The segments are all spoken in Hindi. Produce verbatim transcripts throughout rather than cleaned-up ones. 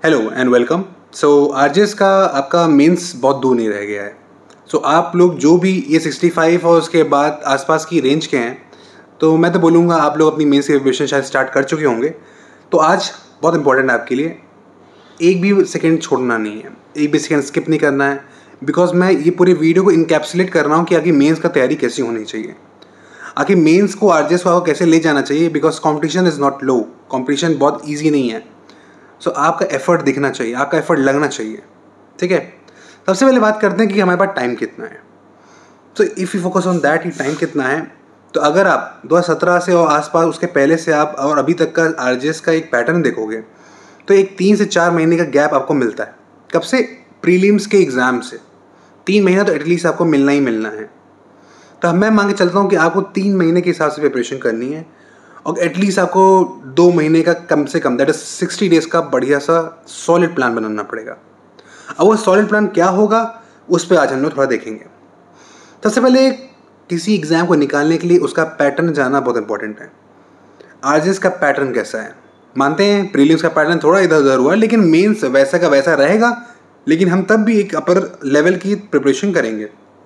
Hello and welcome. So RJS का आपका मेंस बहुत दूर नहीं रह गया है। सो so, आप लोग जो भी ये सिक्सटी फाइव और उसके बाद आसपास की रेंज के हैं, तो मैं तो बोलूँगा आप लोग अपनी मेंस की प्रिपरेशन शायद स्टार्ट कर चुके होंगे। तो आज बहुत इंपॉर्टेंट है आपके लिए, एक भी सेकेंड छोड़ना नहीं है, एक भी सेकेंड स्किप नहीं करना है, बिकॉज मैं ये पूरी वीडियो को इनकैप्सुलेट कर रहा हूँ कि आगे मेंस का तैयारी कैसी होनी चाहिए, आखिर मेंस को आरजेएस को कैसे ले जाना चाहिए। Because competition is not low, competition बहुत ईजी नहीं है। सो so, आपका एफर्ट दिखना चाहिए, आपका एफर्ट लगना चाहिए, ठीक है। सबसे पहले बात करते हैं कि हमारे पास टाइम कितना है। तो if you focus on that, ही टाइम कितना है, तो अगर आप दो हज़ार सत्रह से और आसपास उसके पहले से आप और अभी तक का आरजेएस का एक पैटर्न देखोगे, तो एक तीन से चार महीने का गैप आपको मिलता है। कब से? प्रीलिम्स के एग्ज़ाम से तीन महीना तो एटलीस्ट आपको मिलना ही मिलना है। तो मैं मान के चलता हूँ कि आपको तीन महीने के हिसाब से प्रिपरेशन करनी है, और एटलीस्ट आपको दो महीने का कम से कम दैट इज सिक्सटी डेज का बढ़िया सा सॉलिड प्लान बनाना पड़ेगा। अब वो सॉलिड प्लान क्या होगा, उस पर आज हम लोग थोड़ा देखेंगे। सबसे पहले किसी एग्ज़ाम को निकालने के लिए उसका पैटर्न जानना बहुत इंपॉर्टेंट है। आरजेएस का पैटर्न कैसा है? मानते हैं प्रीलिम्स का पैटर्न थोड़ा इधर उधर हुआ, लेकिन मेंस वैसा का वैसा रहेगा, लेकिन हम तब भी एक अपर लेवल की प्रिपरेशन करेंगे।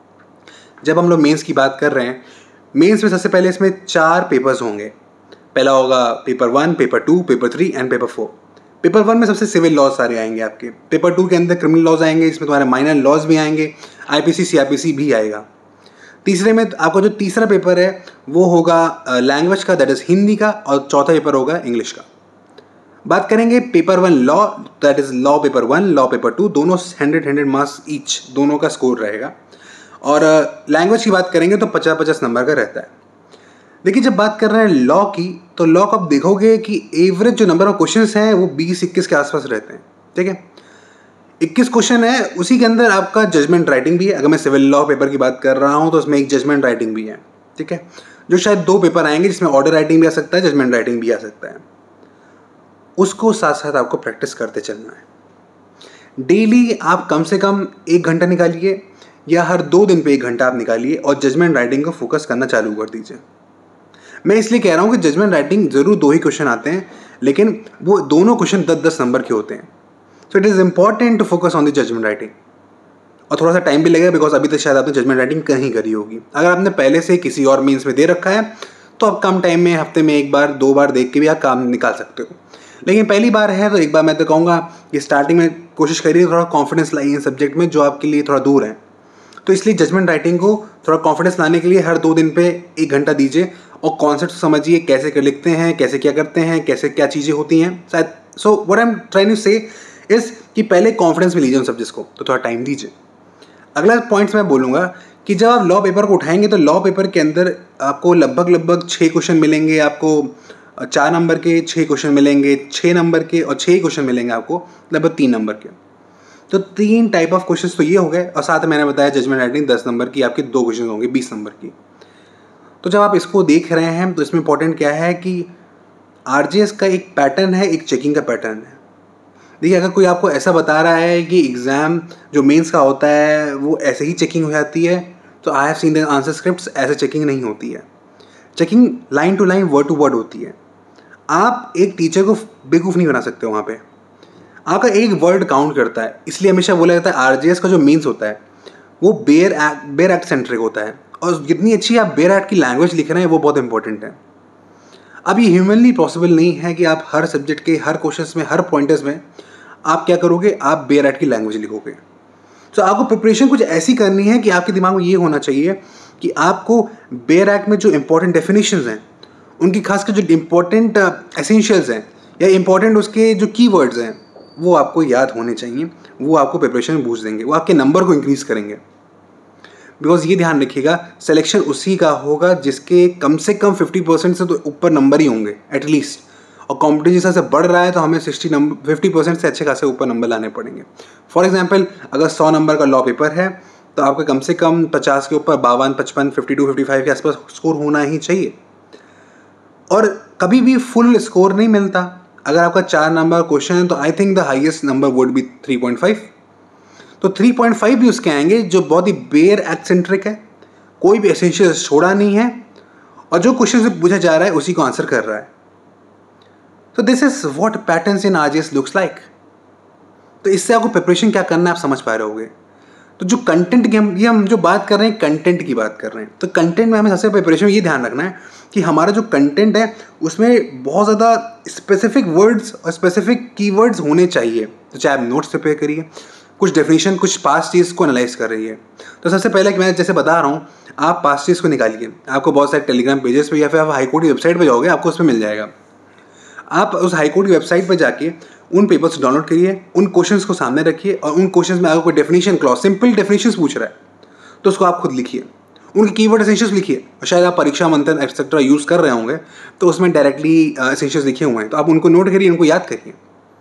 जब हम लोग मेंस की बात कर रहे हैं, मेंस में सबसे पहले इसमें चार पेपर्स होंगे। पहला होगा paper one, paper two, paper three and paper four. Paper one में सबसे सिविल लॉज सारे आएंगे आपके। पेपर टू के अंदर क्रिमिनल लॉज आएंगे, इसमें तुम्हारे माइनर लॉज भी आएंगे, आईपीसी सीआरपीसी भी आएगा। तीसरे में आपका जो तीसरा पेपर है वो होगा लैंग्वेज का, दैट इज हिंदी का, और चौथा पेपर होगा इंग्लिश का। बात करेंगे paper one law, that is law paper one, law paper two, दोनों हंड्रेड हंड्रेड मार्क्स ईच, दोनों का स्कोर रहेगा। और लैंग्वेज की बात करेंगे तो पचास पचास नंबर का रहता है। देखिए, जब बात कर रहे हैं लॉ की, तो लॉ को आप देखोगे कि एवरेज जो नंबर ऑफ क्वेश्चंस हैं वो बीस इक्कीस के आसपास रहते हैं, ठीक है। इक्कीस क्वेश्चन है, उसी के अंदर आपका जजमेंट राइटिंग भी है। अगर मैं सिविल लॉ पेपर की बात कर रहा हूँ तो उसमें एक जजमेंट राइटिंग भी है, ठीक है, जो शायद दो पेपर आएंगे, जिसमें ऑर्डर राइटिंग भी आ सकता है, जजमेंट राइटिंग भी आ सकता है। उसको साथ साथ आपको प्रैक्टिस करते चलना है। डेली आप कम से कम एक घंटा निकालिए, या हर दो दिन पे एक घंटा आप निकालिए, और जजमेंट राइटिंग को फोकस करना चालू कर दीजिए। मैं इसलिए कह रहा हूँ कि जजमेंट राइटिंग ज़रूर दो ही क्वेश्चन आते हैं, लेकिन वो दोनों क्वेश्चन दस दस नंबर के होते हैं। So it is important to focus on the judgment writing. और थोड़ा सा टाइम भी लगेगा, बिकॉज अभी तक शायद आपने जजमेंट राइटिंग कहीं करी होगी। अगर आपने पहले से किसी और मीन्स में दे रखा है तो आप कम टाइम में, हफ्ते में एक बार दो बार देख के भी आप काम निकाल सकते हो। लेकिन पहली बार है तो एक बार मैं तो कहूँगा कि स्टार्टिंग में कोशिश करिए थोड़ा कॉन्फिडेंस लाइए सब्जेक्ट में जो आपके लिए थोड़ा दूर है। तो इसलिए जजमेंट राइटिंग को थोड़ा कॉन्फिडेंस लाने के लिए हर दो दिन पे एक घंटा दीजिए, और कॉन्सेप्ट समझिए, कैसे कर लिखते हैं, कैसे क्या करते हैं, कैसे क्या चीज़ें होती हैं शायद। So what I am trying to say is कि पहले कॉन्फिडेंस में लीजिए उन सब्जेक्ट्स को, तो थोड़ा टाइम दीजिए। अगला पॉइंट्स मैं बोलूँगा कि जब आप लॉ पेपर को उठाएंगे तो लॉ पेपर के अंदर आपको लगभग लगभग छः क्वेश्चन मिलेंगे। आपको चार नंबर के छः क्वेश्चन मिलेंगे, छः नंबर के, और छः क्वेश्चन मिलेंगे आपको लगभग तीन नंबर के। तो तीन टाइप ऑफ क्वेश्चंस तो ये हो गए, और साथ में मैंने बताया जजमेंट राइटिंग दस नंबर की, आपके दो क्वेश्चन होंगे बीस नंबर की। तो जब आप इसको देख रहे हैं तो इसमें इंपॉर्टेंट क्या है कि आरजेएस का एक पैटर्न है, एक चेकिंग का पैटर्न है। देखिए, अगर कोई आपको ऐसा बता रहा है कि एग्ज़ाम जो मेंस का होता है वो ऐसे ही चेकिंग हो जाती है, तो I have seen the answer scripts, ऐसे चेकिंग नहीं होती है। Checking line to line, word to word होती है। आप एक टीचर को बेवकूफ़ नहीं बना सकते हो वहाँ पे। आपका एक वर्ड काउंट करता है, इसलिए हमेशा बोला जाता है आरजेएस का जो मीन्स होता है वो bare act bare act centric होता है, और जितनी अच्छी आप बेयर एक्ट की लैंग्वेज लिख रहे हैं वो बहुत इंपॉर्टेंट है। अब ये ह्यूमनली पॉसिबल नहीं है कि आप हर सब्जेक्ट के हर क्वेश्चंस में, हर पॉइंटर्स में आप क्या करोगे, आप बेयर एक्ट की लैंग्वेज लिखोगे। तो आपको प्रिपरेशन कुछ ऐसी करनी है कि आपके दिमाग में ये होना चाहिए कि आपको बेयर एक्ट में जो इंपॉर्टेंट डेफिनेशंस हैं, उनकी खासकर जो इंपॉर्टेंट एसेंशियल्स हैं, या इंपॉर्टेंट उसके जो की वर्ड्स हैं, वो आपको याद होने चाहिए। वो आपको प्रिपरेशन में बूस्ट देंगे, वो आपके नंबर को इंक्रीज़ करेंगे। बिकॉज ये ध्यान रखिएगा, सिलेक्शन उसी का होगा जिसके कम से कम फिफ्टी परसेंट से तो ऊपर नंबर ही होंगे एटलीस्ट। और कॉम्पिटिशन से बढ़ रहा है तो हमें सिक्सटी नंबर फिफ्टी परसेंट से अच्छे खासे ऊपर नंबर लाने पड़ेंगे। फॉर एग्जाम्पल, अगर सौ नंबर का लॉ पेपर है तो आपका कम से कम पचास के ऊपर बावन, पचपन, फिफ्टी टू, फिफ्टी फाइव के आसपास स्कोर होना ही चाहिए। और कभी भी फुल स्कोर नहीं मिलता। अगर आपका चार नंबर क्वेश्चन है तो I think the highest number would be three point five. तो थ्री पॉइंट फाइव भी उसके आएंगे जो बहुत ही बेयर एक्सेंट्रिक है, कोई भी एसेंशियल छोड़ा नहीं है, और जो क्वेश्चन से पूछा जा रहा है उसी को आंसर कर रहा है। So this is what patterns in R G S looks like. तो इससे आपको प्रिपरेशन क्या करना है आप समझ पा रहे होगे। तो जो कंटेंट की हम ये हम जो बात कर रहे हैं कंटेंट की बात कर रहे हैं, तो कंटेंट में हमें सबसे प्रिपरेशन ये ध्यान रखना है कि हमारा जो कंटेंट है उसमें बहुत ज़्यादा स्पेसिफिक वर्ड्स और स्पेसिफिक कीवर्ड्स होने चाहिए। तो चाहे आप नोट्स प्रिपेयर करिए, कुछ डेफिनेशन कुछ पास्ट चीज़ को एनालाइज कर रही है, तो सबसे पहले कि मैं जैसे बता रहा हूँ आप पास्ट चीज़ को निकालिए। आपको बहुत सारे टेलीग्राम पेजेस पे या फिर आप हाईकोर्ट की वेबसाइट पे जाओगे आपको उसमें मिल जाएगा। आप उस हाईकोर्ट की वेबसाइट पर जाके उन पेपर्स डाउनलोड करिए, उन क्वेश्चंस को सामने रखिए और उन क्वेश्चंस में आपको कोई डेफिनेशन क्लॉज सिंपल डेफिनेशंस पूछ रहा है तो उसको आप खुद लिखिए, उनके कीवर्ड एसेंशियल्स लिखिए। और शायद आप परीक्षा मंथन एक्सेट्रा यूज़ कर रहे होंगे तो उसमें डायरेक्टली एसेंशियल्स लिखे हुए हैं, तो आप उनको नोट करिए, उनको याद करिए।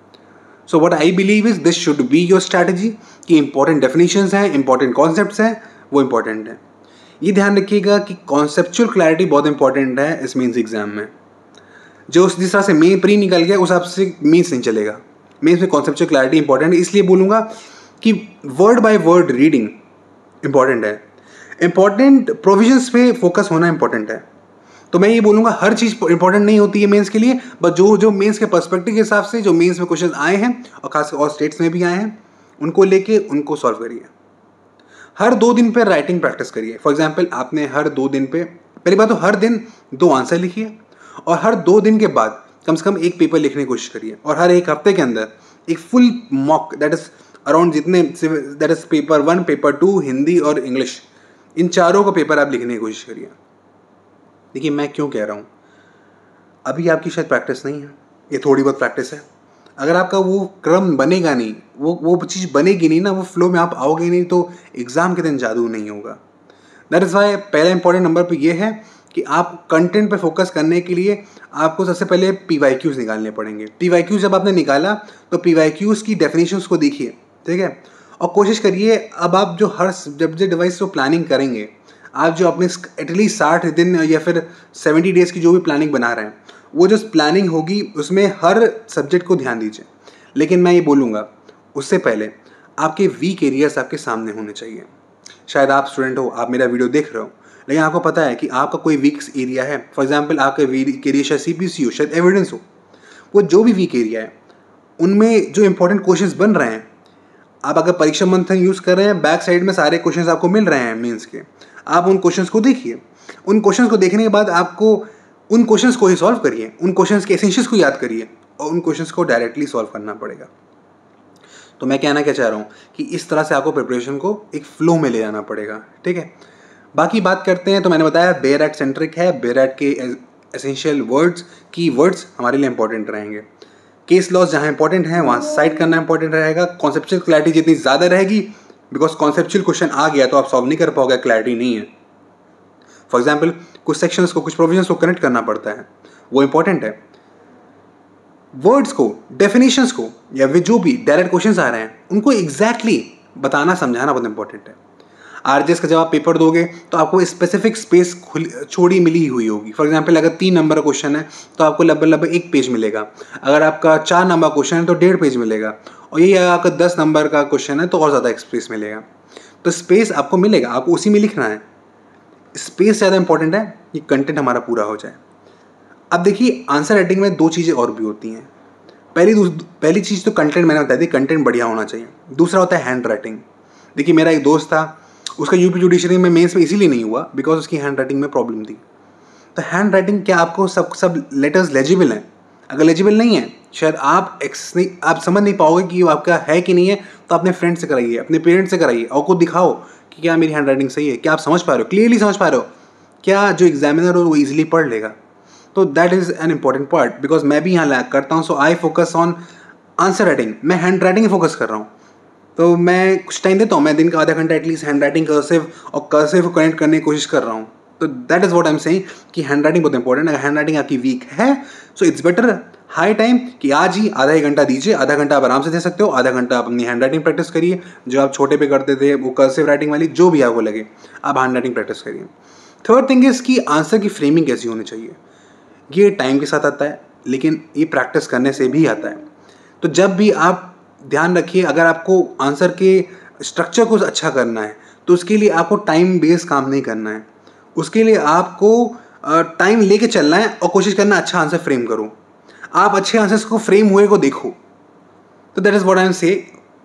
So what I believe is this should be your strategy कि इंपॉर्टेंट डेफिनेशंस हैं, इंपॉर्टेंट कॉन्सेप्ट्स हैं, वो इंपॉर्टेंट है। ये ध्यान रखिएगा कि कॉन्सेप्चुअल क्लैरिटी बहुत इंपॉर्टेंट है इस मेंस एग्जाम में। जो उस जिस तरह से मेन प्री निकल गया उस हिसाब से मेंस नहीं चलेगा। मेंस में कॉन्सेप्चुअल क्लैरिटी इंपॉर्टेंट है, इसलिए बोलूँगा कि word by word reading important है, इंपॉर्टेंट प्रोविजंस पे फोकस होना इंपॉर्टेंट है। तो मैं ये बोलूँगा हर चीज़ इंपॉर्टेंट नहीं होती है मेंस के लिए, बट जो जो मेंस के पर्सपेक्टिव के हिसाब से जो मेंस में क्वेश्चन आए हैं और खासकर और स्टेट्स में भी आए हैं उनको लेके उनको सॉल्व करिए। हर दो दिन पे राइटिंग प्रैक्टिस करिए। फॉर एग्जाम्पल आपने हर दो दिन पे, पहली बात तो हर दिन दो आंसर लिखिए और हर दो दिन के बाद कम से कम एक पेपर लिखने की कोशिश करिए और हर एक हफ्ते के अंदर एक full mock that is around जितने that is paper one, paper two, Hindi और इंग्लिश, इन चारों का पेपर आप लिखने की कोशिश करिए। देखिए मैं क्यों कह रहा हूँ, अभी आपकी शायद प्रैक्टिस नहीं है, ये थोड़ी बहुत प्रैक्टिस है। अगर आपका वो क्रम बनेगा नहीं, वो वो चीज़ बनेगी नहीं ना, वो फ्लो में आप आओगे नहीं तो एग्ज़ाम के दिन जादू नहीं होगा। दैट इज़ वाई पहला इंपॉर्टेंट नंबर पे ये है कि आप कंटेंट पे फोकस करने के लिए आपको सबसे पहले पी वाई क्यूज़ निकालने पड़ेंगे। पी वाई क्यूज़ जब आपने निकाला तो पी वाई क्यूज़ की डेफिनेशंस को देखिए, ठीक है, और कोशिश करिए अब आप जो हर जब जो डिवाइस को प्लानिंग करेंगे, आप जो अपने एटलीस्ट साठ दिन या फिर सेवेंटी डेज़ की जो भी प्लानिंग बना रहे हैं, वो जो प्लानिंग होगी उसमें हर सब्जेक्ट को ध्यान दीजिए। लेकिन मैं ये बोलूँगा उससे पहले आपके वीक एरियाज आपके सामने होने चाहिए। शायद आप स्टूडेंट हो, आप मेरा वीडियो देख रहे हो, लेकिन आपको पता है कि आपका कोई वीक एरिया है। फॉर एग्जांपल आपका वीक एरिया शायद सी पी सी हो, शायद एविडेंस हो, वो जो भी वीक एरिया है उनमें जो इंपॉर्टेंट क्वेश्चंस बन रहे हैं, आप अगर परीक्षा मंथन यूज़ कर रहे हैं, बैक साइड में सारे क्वेश्चंस आपको मिल रहे हैं मीन्स के, आप उन क्वेश्चंस को देखिए। उन क्वेश्चंस को देखने के बाद आपको उन क्वेश्चंस को ही सॉल्व करिए, उन क्वेश्चंस के एसेंशियल्स को याद करिए और उन क्वेश्चंस को डायरेक्टली सॉल्व करना पड़ेगा। तो मैं कहना क्या चाह रहा हूँ कि इस तरह से आपको प्रिपरेशन को एक फ्लो में ले जाना पड़ेगा, ठीक है। बाकी बात करते हैं, तो मैंने बताया बेयर एट सेंट्रिक है, बेयर एट के एसेंशियल वर्ड्स की वर्ड्स हमारे लिए इंपॉर्टेंट रहेंगे। केस लॉस जहाँ इंपॉर्टेंट है वहाँ साइड करना इंपॉर्टेंट रहेगा। कॉन्सेप्चुअल क्लैरिटी जितनी ज़्यादा रहेगी, बिकॉज कॉन्सेप्चुअल क्वेश्चन आ गया तो आप सॉल्व नहीं कर पाओगे, क्लैरिटी नहीं है। फॉर एग्जाम्पल कुछ सेक्शंस को, कुछ प्रोविजंस को कनेक्ट करना पड़ता है, वो इंपॉर्टेंट है। वर्ड्स को, डेफिनेशंस को या वे जो भी डायरेक्ट क्वेश्चंस आ रहे हैं उनको एग्जैक्टली exactly बताना समझाना बहुत इंपॉर्टेंट है। आरजेएस का जब आप पेपर दोगे तो आपको स्पेसिफिक स्पेस छोड़ी मिली हुई होगी। फॉर एग्जांपल अगर तीन नंबर का क्वेश्चन है तो आपको लगभग लगभग एक पेज मिलेगा, अगर आपका चार नंबर क्वेश्चन है तो डेढ़ पेज मिलेगा, और यही अगर आपका दस नंबर का क्वेश्चन है तो और ज़्यादा स्पेस मिलेगा। तो स्पेस आपको मिलेगा, आपको उसी में लिखना है। स्पेस ज़्यादा इंपॉर्टेंट है कि कंटेंट हमारा पूरा हो जाए। अब देखिए आंसर राइटिंग में दो चीज़ें और भी होती हैं। पहली पहली चीज़ तो कंटेंट मैंने बताई थी, कंटेंट बढ़िया होना चाहिए। दूसरा होता है हैंड राइटिंग। देखिए मेरा एक दोस्त था, उसका यूपी जुडिशरी में मेंस में इसीलिए नहीं हुआ बिकॉज उसकी हैंड राइटिंग में प्रॉब्लम थी। तो हैंड राइटिंग क्या आपको सब सब लेटर्स लेजिबल हैं? अगर लेजिबल नहीं है शायद आप एक्स नहीं आप समझ नहीं पाओगे कि वो आपका है कि नहीं है। तो अपने फ्रेंड से कराइए, अपने पेरेंट्स से कराइए और खुद दिखाओ कि क्या मेरी हैंड राइटिंग सही है, क्या आप समझ पा रहे हो, क्लियरली समझ पा रहे हो, क्या जो एग्जामिनर हो वो ईजिली पढ़ लेगा। तो that is an important part, because मैं भी यहाँ लैक करता हूँ। So I focus on answer writing, मैं हैंड राइटिंग ही फोकस कर रहा हूँ। तो मैं कुछ टाइम देता हूँ, मैं दिन का आधा घंटा एटलीस्ट हैंड राइटिंग कर्सिव और कर्सिव को कनेक्ट करने की कोशिश कर रहा हूँ। तो that is what I am saying कि हैंड राइटिंग बहुत इंपॉर्टेंट है। अगर हैंड राइटिंग आपकी वीक है so it's better high time कि आज ही आधा ही घंटा दीजिए। आधा घंटा आप आराम से दे सकते हो, आधा घंटा आप अपनी हैंड राइटिंग प्रैक्टिस करिए, जो आप छोटे पे करते थे वो कर्सिव राइटिंग वाली, जो भी आपको लगे आप हैंड राइटिंग प्रैक्टिस करिए। थर्ड थिंग इज़ कि आंसर की फ्रेमिंग कैसी होनी चाहिए। ये टाइम के साथ आता है लेकिन ये प्रैक्टिस करने से भी आता है। तो जब भी आप ध्यान रखिए, अगर आपको आंसर के स्ट्रक्चर को अच्छा करना है तो उसके लिए आपको टाइम बेस्ड काम नहीं करना है, उसके लिए आपको टाइम लेके चलना है और कोशिश करना अच्छा आंसर फ्रेम करो। आप अच्छे आंसर्स को फ्रेम हुए को देखो। तो that is what I am say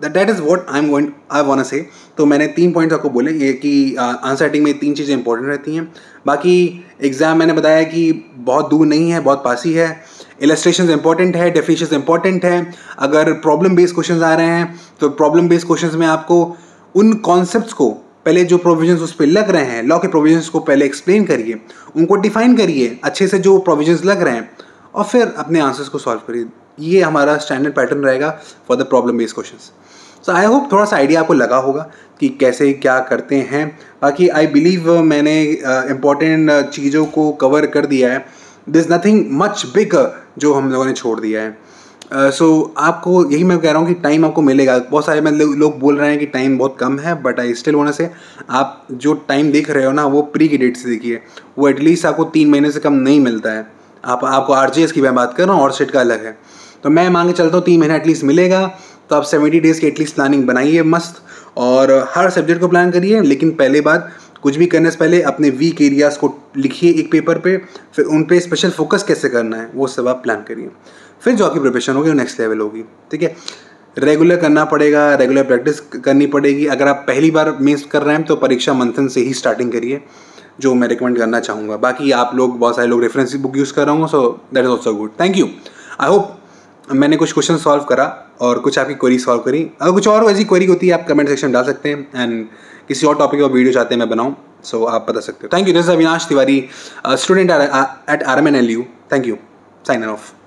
that is what I am going I want to say. तो मैंने तीन पॉइंट्स आपको बोले ये कि आंसर राइटिंग में तीन चीज़ें इंपॉर्टेंट रहती हैं। बाकी एग्ज़ाम मैंने बताया कि बहुत दूर नहीं है, बहुत पास ही है। इलस्ट्रेशन इंपॉर्टेंट है, डेफिनेशन इंपॉर्टेंट है। अगर प्रॉब्लम बेस्ड क्वेश्चन आ रहे हैं तो प्रॉब्लम बेस्ड क्वेश्चन में आपको उन कॉन्सेप्ट्स को पहले जो प्रोविजंस उस पर लग रहे हैं, लॉ के प्रोविजंस को पहले एक्सप्लेन करिए, उनको डिफाइन करिए अच्छे से जो प्रोविजंस लग रहे हैं, और फिर अपने आंसर्स को सॉल्व करिए। ये हमारा स्टैंडर्ड पैटर्न रहेगा for the problem based questions. So I hope थोड़ा सा आइडिया आपको लगा होगा कि कैसे क्या करते हैं। बाकी आई बिलीव मैंने इम्पॉर्टेंट uh, चीज़ों को कवर कर दिया है। This is nothing much big जो हम लोगों ने छोड़ दिया है। सो uh, so, आपको यही मैं कह रहा हूँ कि टाइम आपको मिलेगा। बहुत सारे मतलब लोग बोल रहे हैं कि टाइम बहुत कम है, but I still want to say आप जो टाइम देख रहे हो ना वो प्री की डेट से देखिए, वो एटलीस्ट आपको तीन महीने से कम नहीं मिलता है। आप आपको आरजेएस की मैं बात कर रहा हूँ और सेट का अलग है। तो मैं मांग के चलता हूँ तीन महीना एटलीस्ट मिलेगा। तो आप सेवेंटी डेज़ की एटलीस्ट प्लानिंग बनाइए मस्त, और हर सब्जेक्ट को प्लान करिए। लेकिन पहले बात, कुछ भी करने से पहले अपने वीक एरियाज़ को लिखिए एक पेपर पे, फिर उन पे स्पेशल फोकस कैसे करना है वो सब आप प्लान करिए। फिर जो आपकी प्रिपरेशन होगी वो नेक्स्ट लेवल होगी। ठीक है, रेगुलर करना पड़ेगा, रेगुलर प्रैक्टिस करनी पड़ेगी। अगर आप पहली बार मेंस कर रहे हैं तो परीक्षा मंथन से ही स्टार्टिंग करिए, जो मैं रिकमेंड करना चाहूँगा। बाकी आप लोग बहुत सारे लोग रेफरेंस बुक यूज़ कर रहा हूँ, so that is also good. Thank you. I hope मैंने कुछ क्वेश्चन सॉल्व करा और कुछ आपकी क्वेरी सॉल्व करी। अगर कुछ और ऐसी क्वेरी होती है आप कमेंट सेक्शन डाल सकते हैं, एंड किसी और टॉपिक का वीडियो चाहते हैं मैं बनाऊँ, सो so आप बता सकते हो। Thank you. This is Avinash Tiwari, student at R M N L U. Thank you. Sign of.